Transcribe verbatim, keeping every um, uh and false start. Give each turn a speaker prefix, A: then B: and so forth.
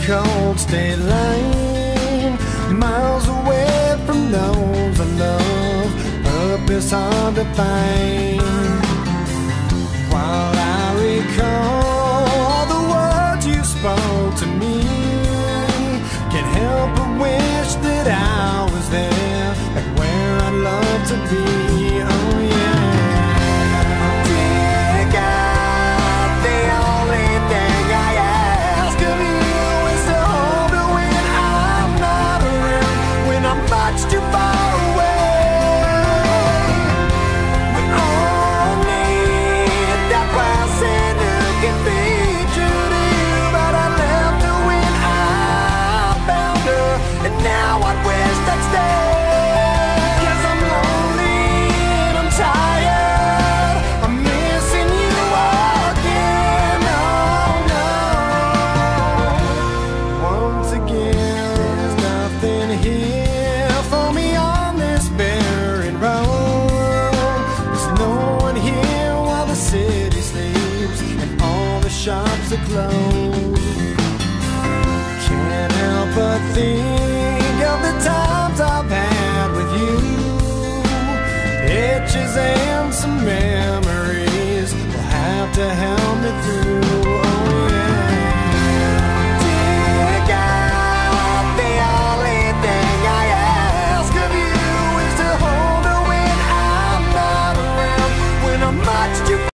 A: cold state line, miles away from those I love. Purpose hard to find. While I recall the words you spoke to me, can't help but wish that I was there, like where I'd love to be. Oh yeah. Dear God, the only thing I ask of you is to hold me when I'm not around, when I'm much too far away. We all need that person who can be true to you, but I left her when I found her, and now I wish I'd stay. 'Cause I'm lonely and I'm tired, I'm missing you again. Oh no. Once again, there's nothing here for me on this barren road. There's no one here while the city sleeps and all the shops are closed. Can't help but think of the times I've had with you, pictures and some memories will have to help me